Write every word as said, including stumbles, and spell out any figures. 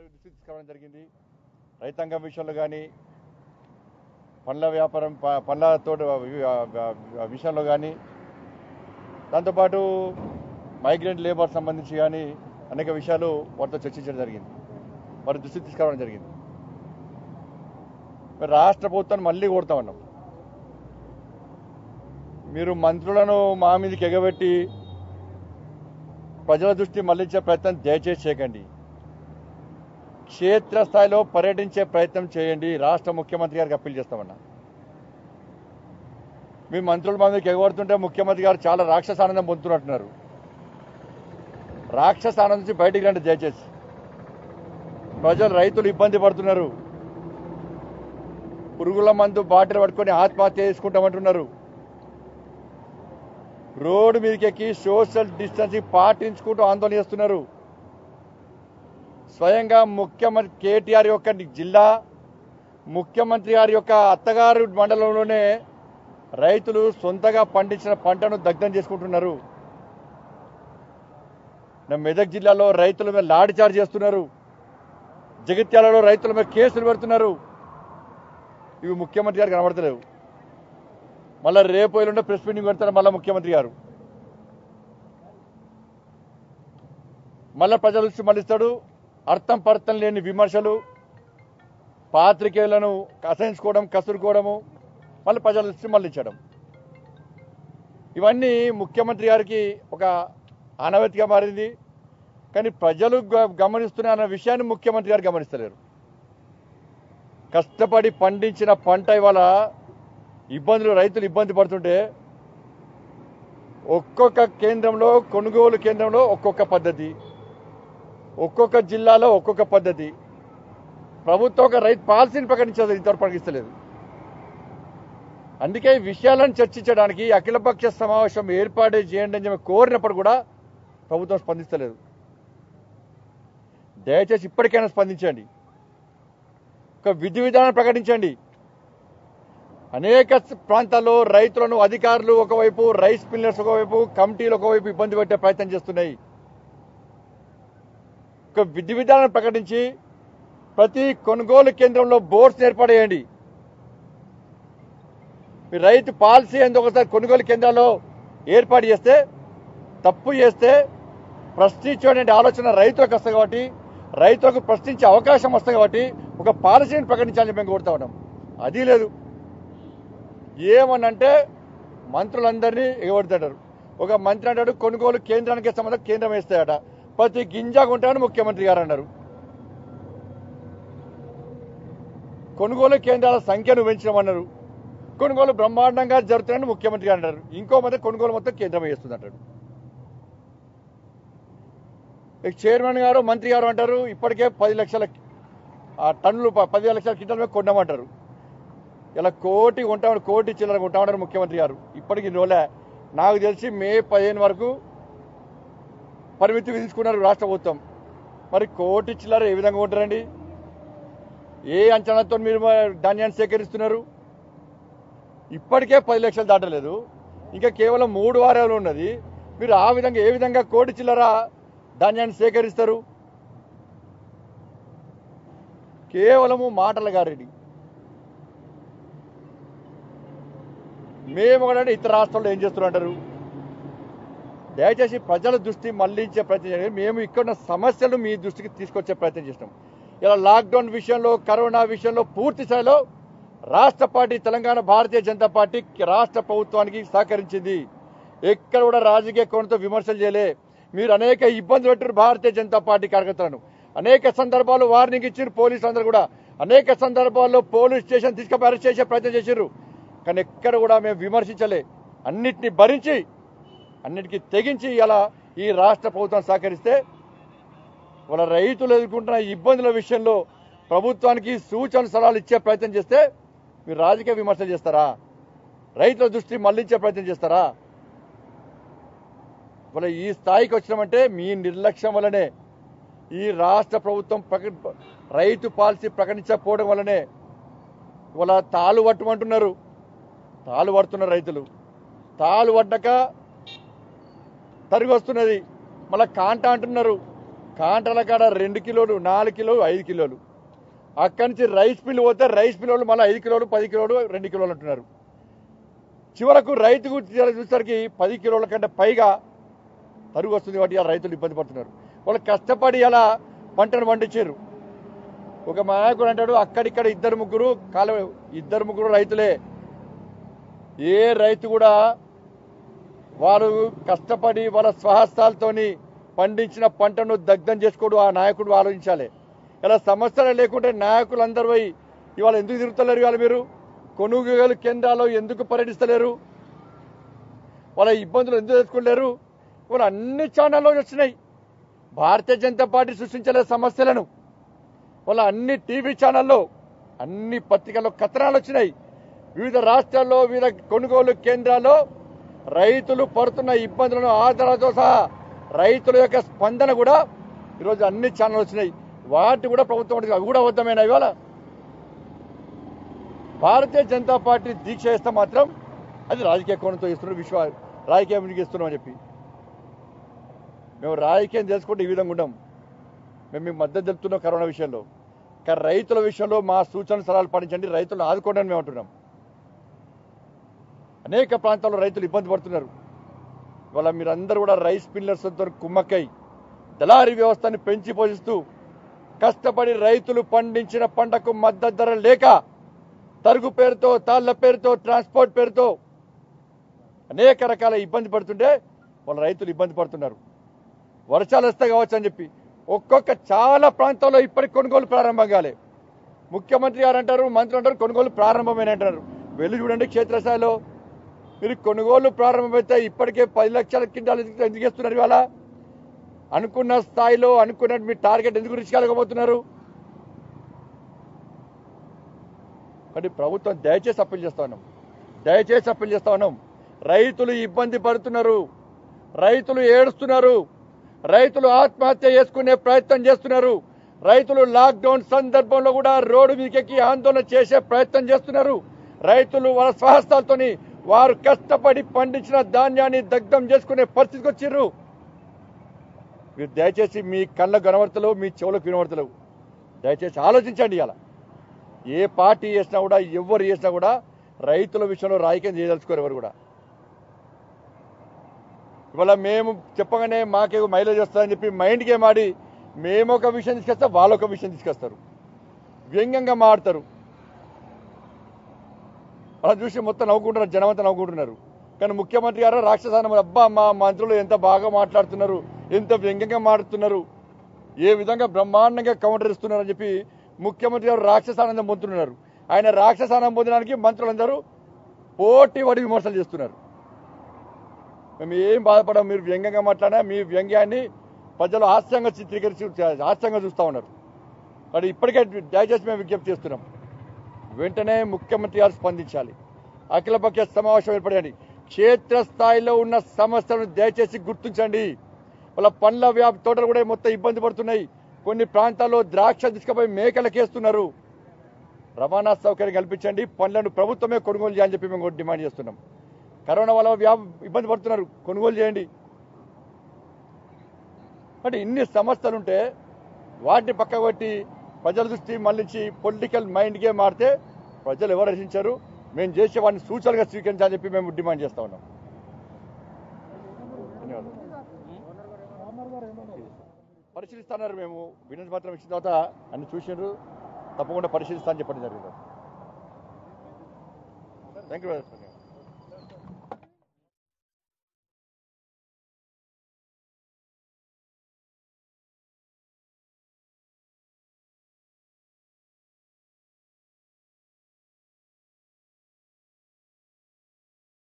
దృష్టికి తీసుకురావడం జరిగింది. రైతాంగం విషయంలో కానీ, పండ్ల వ్యాపారం పండ్ల తోట విషయంలో కానీ, దాంతోపాటు మైగ్రెంట్ లేబర్ సంబంధించి కానీ అనేక విషయాలు వారితో చర్చించడం జరిగింది, వారి దృష్టికి తీసుకురావడం జరిగింది. రాష్ట్ర ప్రభుత్వాన్ని మళ్ళీ కోరుతా ఉన్నాం, మీరు మంత్రులను మా మీదకి ఎగబెట్టి ప్రజల దృష్టి మళ్లించే ప్రయత్నం దయచేసి చేయకండి. క్షేత్రస్థాయిలో పర్యటించే ప్రయత్నం చేయండి. రాష్ట్ర ముఖ్యమంత్రి గారికి అప్పీల్ చేస్తామన్నా. మీ మంత్రులు మా మీదకి ఎగబడుతుంటే ముఖ్యమంత్రి గారు చాలా రాక్షస ఆనందం పొందుతున్నట్టున్నారు. రాక్షస ఆనందం నుంచి బయటికి రండి దయచేసి. ప్రజలు రైతులు ఇబ్బంది పడుతున్నారు. పురుగుల మందు బాటిల్ పట్టుకొని ఆత్మహత్య చేసుకుంటామంటున్నారు. రోడ్డు మీదకి ఎక్కి సోషల్ డిస్టెన్సింగ్ పాటించుకుంటూ ఆందోళన చేస్తున్నారు. స్వయంగా ముఖ్యమంత్రి కేటీఆర్ యొక్క జిల్లా, ముఖ్యమంత్రి గారి యొక్క అత్తగారు మండలంలోనే రైతులు సొంతగా పండించిన పంటను దగ్ధం చేసుకుంటున్నారు. మెదక్ జిల్లాలో రైతుల మీద లాఠీచార్జ్ చేస్తున్నారు. జగిత్యాలలో రైతుల మీద కేసులు పెడుతున్నారు. ఇవి ముఖ్యమంత్రి గారు కనబడతలేవు. మళ్ళా రేపు ఎల్లుండి ప్రెస్ మీటింగ్ పెడతారు మళ్ళా ముఖ్యమంత్రి గారు. మళ్ళా ప్రజల దృష్టి మళ్ళిస్తాడు. అర్థం పర్థం లేని విమర్శలు, పాత్రికేయులను అసహించుకోవడం, కసురుకోవడము, మళ్ళీ ప్రజల దృష్టి మళ్ళించడం, ఇవన్నీ ముఖ్యమంత్రి గారికి ఒక ఆనవాయితీగా మారింది. కానీ ప్రజలు గమనిస్తున్న అన్న విషయాన్ని ముఖ్యమంత్రి గారు గమనిస్తలేరు. కష్టపడి పండించిన పంట ఇవాళ ఇబ్బందులు, రైతులు ఇబ్బంది పడుతుంటే ఒక్కొక్క కేంద్రంలో, కొనుగోలు కేంద్రంలో ఒక్కొక్క పద్ధతి, ఒక్కొక్క జిల్లాలో ఒక్కొక్క పద్ధతి. ప్రభుత్వం ఒక రైతు పాలసీని ప్రకటించదు, ఇంతవరకు ప్రకటిస్తలేదు. అందుకే ఈ విషయాలను చర్చించడానికి అఖిలపక్ష సమావేశం ఏర్పాటు చేయండి అని చెప్పి కోరినప్పుడు కూడా ప్రభుత్వం స్పందిస్తలేదు. దయచేసి ఇప్పటికైనా స్పందించండి. ఒక విధి విధానం ప్రకటించండి. అనేక ప్రాంతాల్లో రైతులను అధికారులు ఒకవైపు, రైస్ మిల్లర్స్ ఒకవైపు, కమిటీలు ఒకవైపు ఇబ్బంది పెట్టే ప్రయత్నం చేస్తున్నాయి. ఒక విధి విధానం ప్రకటించి ప్రతి కొనుగోలు కేంద్రంలో బోర్డ్స్ ఏర్పాటు చేయండి. మీ రైతు పాలసీ ఎందుకు ఒకసారి కొనుగోలు కేంద్రాల్లో ఏర్పాటు చేస్తే, తప్పు చేస్తే ప్రశ్నించే ఆలోచన రైతులకు వస్తుంది కాబట్టి, రైతులకు ప్రశ్నించే అవకాశం వస్తుంది కాబట్టి ఒక పాలసీని ప్రకటించాలని మేము కోరుతా ఉన్నాం. అది లేదు. ఏమనంటే మంత్రులందరినీ ఎగబడుతుంటారు. ఒక మంత్రి అంటాడు కొనుగోలు కేంద్రానికి సంబంధం కేంద్రం వేస్తాయట, ప్రతి గింజ కొంటామని ముఖ్యమంత్రి గారు అన్నారు. కొనుగోలు కేంద్రాల సంఖ్యను పెంచమన్నారు. కొనుగోలు బ్రహ్మాండంగా జరుగుతున్నాయని ముఖ్యమంత్రి గారు అన్నారు. ఇంకో మంది కొనుగోలు మొత్తం కేంద్రం వేస్తుంది అంటాడు. చైర్మన్ గారు, మంత్రి గారు అంటారు ఇప్పటికే పది లక్షల టన్నులు, పది లక్షల క్వింటాల మీద కొన్నామంటారు. ఇలా కోటి కొంటామని, కోటి చిల్లర కొంటామంటారు ముఖ్యమంత్రి గారు. ఇప్పటికి నోలే. నాకు తెలిసి మే పదిహేను వరకు పరిమితి విధించుకున్నారు రాష్ట్ర ప్రభుత్వం. మరి కోటి చిల్లర ఏ విధంగా ఉంటారండి? ఏ అంచనాతో మీరు ధాన్యాన్ని సేకరిస్తున్నారు? ఇప్పటికే పది లక్షలు దాటలేదు, ఇంకా కేవలం మూడు వారాలు ఉన్నది. మీరు ఆ విధంగా ఏ విధంగా కోటి చిల్లర ధాన్యాన్ని సేకరిస్తారు? కేవలము మాటల గారెడ్డి. మేము కూడా ఇతర రాష్ట్రాల్లో ఏం చేస్తున్నారంటారు? దయచేసి ప్రజల దృష్టి మళ్లించే ప్రయత్నం చేయండి. మేము ఇక్కడ సమస్యలు మీ దృష్టికి తీసుకొచ్చే ప్రయత్నం చేసినాం. ఇలా లాక్డౌన్ విషయంలో, కరోనా విషయంలో పూర్తి స్థాయిలో రాష్ట్ర పార్టీ, తెలంగాణ భారతీయ జనతా పార్టీ రాష్ట్ర ప్రభుత్వానికి సహకరించింది. ఎక్కడ కూడా రాజకీయ కోణంతో విమర్శలు చేయలే. మీరు అనేక ఇబ్బందులు పెట్టారు భారతీయ జనతా పార్టీ కార్యకర్తలను. అనేక సందర్భాల్లో వార్నింగ్ ఇచ్చారు పోలీసులు అందరూ కూడా. అనేక సందర్భాల్లో పోలీస్ స్టేషన్ తీసుకుపోయి అరెస్ట్ చేసే ప్రయత్నం చేశారు. కానీ ఎక్కడ కూడా మేము విమర్శించలే. అన్నిటిని భరించి, అన్నిటికీ తెగించి ఇలా ఈ రాష్ట్ర ప్రభుత్వం సహకరిస్తే వాళ్ళ రైతులు ఎదుర్కొంటున్న ఇబ్బందుల విషయంలో ప్రభుత్వానికి సూచన సలహాలు ఇచ్చే ప్రయత్నం చేస్తే మీరు రాజకీయ విమర్శలు చేస్తారా? రైతుల దృష్టి మళ్లించే ప్రయత్నం చేస్తారా? వాళ్ళ ఈ స్థాయికి వచ్చినామంటే మీ నిర్లక్ష్యం వల్లనే. ఈ రాష్ట్ర ప్రభుత్వం రైతు పాలసీ ప్రకటించకపోవడం వల్లనే. వాళ్ళ తాళ్ళు పట్టమంటున్నారు, తాళ్ళు పడుతున్నారు రైతులు. తాళ్ళు పడ్డాక తరిగి వస్తున్నది, మళ్ళా కాంట అంటున్నారు. కాంటల కాడ రెండు కిలోలు నాలుగు కిలోలు ఐదు కిలోలు అక్కడి నుంచి రైస్ మిల్ పోతే రైస్ మిల్ వాళ్ళు మళ్ళీ ఐదు కిలోలు పది కిలోలు రెండు కిలోలు అంటున్నారు. చివరకు రైతు చూసేసరికి పది కిలోల కంటే పైగా తరుగు వస్తుంది కాబట్టి ఇలా రైతులు ఇబ్బంది పడుతున్నారు. వాళ్ళు కష్టపడి అలా పంటను పండించారు. ఒక నాయకుడు అంటాడు అక్కడిక్కడ ఇద్దరు ముగ్గురు కాల ఇద్దరు ముగ్గురు రైతులే. ఏ రైతు కూడా వారు కష్టపడి వాళ్ళ స్వహస్తాలతోని పండించిన పంటను దగ్ధం చేసుకోడు. ఆ నాయకుడు ఆలోచించాలి. ఇలా సమస్యలు లేకుంటే నాయకులందరూ పోయి ఇవాళ ఎందుకు తిరుగుతలేరు? ఇవాళ మీరు కొనుగోలు కేంద్రాల్లో ఎందుకు పర్యటిస్తలేరు? వాళ్ళ ఇబ్బందులు ఎందుకు తెచ్చుకోలేరు? ఇవాళ అన్ని ఛానల్లో వచ్చినాయి. భారతీయ జనతా పార్టీ సృష్టించలే సమస్యలను. వాళ్ళ అన్ని టీవీ ఛానల్లో అన్ని పత్రికల్లో కథనాలు వచ్చినాయి. వివిధ రాష్ట్రాల్లో వివిధ కొనుగోలు కేంద్రాల్లో రైతులు పడుతున్న ఇబ్బందులను ఆధారాలతో సహా రైతుల యొక్క స్పందన కూడా ఈరోజు అన్ని ఛానల్ వచ్చినాయి. వాటి కూడా ప్రభుత్వం అవి కూడా అబద్ధమేనా? ఇవాళ భారతీయ జనతా పార్టీ దీక్ష చేస్తే మాత్రం అది రాజకీయ కోణంతో ఇస్తున్నారు, విశ్వ రాజకీయం ఇస్తున్నాం అని చెప్పి మేము రాజకీయం చేసుకుంటే ఈ విధంగా ఉండం. మేము మీకు మద్దతు తెలుపుతున్నాం కరోనా విషయంలో. కానీ రైతుల విషయంలో మా సూచనలు సలహాలు పాటించండి, రైతులను ఆదుకోండి అని మేము అంటున్నాం. అనేక ప్రాంతాల్లో రైతులు ఇబ్బంది పడుతున్నారు. ఇవాళ మీరందరూ కూడా రైస్ మిల్లర్స్తో కుమ్మక్కై దళారీ వ్యవస్థను పెంచి పోషిస్తూ కష్టపడి రైతులు పండించిన పంటకు మద్దతు ధర లేక తరుగు పేరుతో తాళ్ల పేరుతో ట్రాన్స్పోర్ట్ పేరుతో అనేక రకాల ఇబ్బంది పడుతుంటే వాళ్ళ రైతులు ఇబ్బంది పడుతున్నారు. వర్షాలు వస్తాయి కావచ్చు అని చెప్పి ఒక్కొక్క చాలా ప్రాంతాల్లో ఇప్పటికి కొనుగోలు ప్రారంభం కాలే. ముఖ్యమంత్రి గారు అంటారు, మంత్రులు అంటారు కొనుగోలు ప్రారంభమైన అంటారు. వెళ్ళి చూడండి క్షేత్రస్థాయిలో మీరు కొనుగోలు ప్రారంభమైతే ఇప్పటికే పది లక్షల క్వింటాలు ఎందుకు ఇస్తున్నారు? ఇవాళ అనుకున్న స్థాయిలో అనుకున్నట్టు మీ టార్గెట్ ఎందుకు రీచ్ కాలేకపోతున్నారు? కాబట్టి ప్రభుత్వం దయచేసి అప్పీల్ చేస్తా ఉన్నాం, దయచేసి అప్పీల్ చేస్తా ఉన్నాం. రైతులు ఇబ్బంది పడుతున్నారు, రైతులు ఏడుస్తున్నారు, రైతులు ఆత్మహత్య చేసుకునే ప్రయత్నం చేస్తున్నారు, రైతులు లాక్డౌన్ సందర్భంలో కూడా రోడ్డు మీదకి ఆందోళన చేసే ప్రయత్నం చేస్తున్నారు. రైతులు వాళ్ళ స్వహస్తాలతోని వారు కష్టపడి పండించిన ధాన్యాన్ని దగ్ధం చేసుకునే పరిస్థితికి వచ్చిర్రు. మీరు దయచేసి మీ కళ్ళకు కనబడతలేవు, మీ చెవులకు వినబడతలేవు. దయచేసి ఆలోచించండి. ఇలా ఏ పార్టీ చేసినా కూడా ఎవరు చేసినా కూడా రైతుల విషయంలో రాజకీయం చేయదలుచుకోరు ఎవరు కూడా. ఇవాళ మేము చెప్పగానే మాకే మైలేజ్ వస్తుందని చెప్పి మైండ్ గేమ్ ఆడి మేము ఒక విషయం తీసుకొస్తే వాళ్ళు ఒక విషయం తీసుకొస్తారు, వ్యంగ్యంగా మాడతారు. అలా చూసి మొత్తం నవ్వుకుంటున్నారు, జనం అంతా నవ్వుకుంటున్నారు. కానీ ముఖ్యమంత్రి గారు రాక్షసానం, అబ్బా మా మంత్రులు ఎంత బాగా మాట్లాడుతున్నారు, ఎంత వ్యంగ్యంగా మాట్లాడుతున్నారు, ఏ విధంగా బ్రహ్మాండంగా కౌంటర్ ఇస్తున్నారు అని చెప్పి ముఖ్యమంత్రి గారు రాక్షసానందం పొందుతున్నారు. ఆయన రాక్షసానందం పొందడానికి మంత్రులందరూ పోటీ పడి విమర్శలు చేస్తున్నారు. మేము ఏం బాధపడం, మీరు వ్యంగ్యంగా మాట్లాడినా మీ వ్యంగ్యాన్ని ప్రజలు హాస్యంగా చిత్రీకరించి హాస్యంగా చూస్తూ ఉన్నారు. మరి ఇప్పటికే దయచేసి మేము విజ్ఞప్తి చేస్తున్నాం, వెంటనే ముఖ్యమంత్రి గారు స్పందించాలి, అఖిలపక్ష సమావేశం ఏర్పడండి, క్షేత్రస్థాయిలో ఉన్న సమస్యలను దయచేసి గుర్తించండి. వాళ్ళ పండ్ల వ్యాప తోటలు కూడా మొత్తం ఇబ్బంది పడుతున్నాయి. కొన్ని ప్రాంతాల్లో ద్రాక్ష తీసుకుపోయి మేకలకేస్తున్నారు. రవాణా సౌకర్యం కల్పించండి, పండ్లను ప్రభుత్వమే కొనుగోలు చేయాలని చెప్పి మేము డిమాండ్ చేస్తున్నాం. కరోనా వల్ల వ్యాప ఇబ్బంది పడుతున్నారు, కొనుగోలు చేయండి. అంటే ఇన్ని సమస్యలుంటే వాటిని పక్కబట్టి ప్రజల దృష్టి మళ్లించి పొలిటికల్ మైండ్ గేమ్ ఆడితే ప్రజలు ఎవరు రచించారు? మేము చేసే వాడిని సూచనలుగా స్వీకరించాలని చెప్పి మేము డిమాండ్ చేస్తా ఉన్నాం. ధన్యవాదాలు. పరిశీలిస్తున్నారు. మేము వినతి పత్రం ఇచ్చిన తర్వాత అన్ని చూసినారు, తప్పకుండా పరిశీలిస్తా అని చెప్పడం జరిగింది. Thank you.